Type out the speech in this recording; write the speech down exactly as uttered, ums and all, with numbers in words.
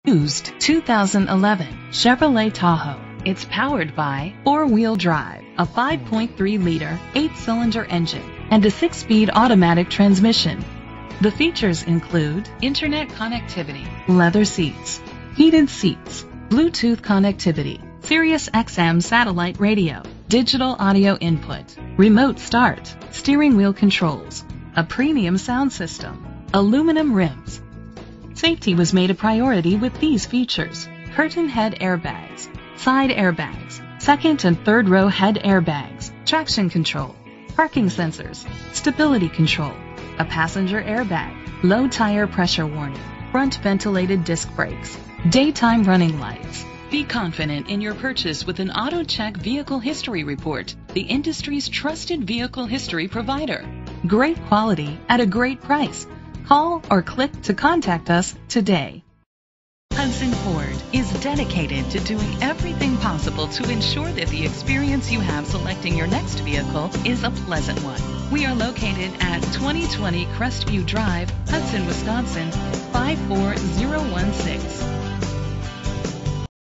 Used two thousand eleven Chevrolet Tahoe. It's powered by four-wheel drive, a five point three liter, eight-cylinder engine, and a six-speed automatic transmission. The features include internet connectivity, leather seats, heated seats, Bluetooth connectivity, Sirius X M satellite radio, digital audio input, remote start, steering wheel controls, a premium sound system, aluminum rims. Safety was made a priority with these features: curtain head airbags, side airbags, second and third row head airbags, traction control, parking sensors, stability control, a passenger airbag, low tire pressure warning, front ventilated disc brakes, daytime running lights. Be confident in your purchase with an AutoCheck Vehicle History Report, the industry's trusted vehicle history provider. Great quality at a great price. Call or click to contact us today. Hudson Ford is dedicated to doing everything possible to ensure that the experience you have selecting your next vehicle is a pleasant one. We are located at twenty twenty Crestview Drive, Hudson, Wisconsin five four zero one six.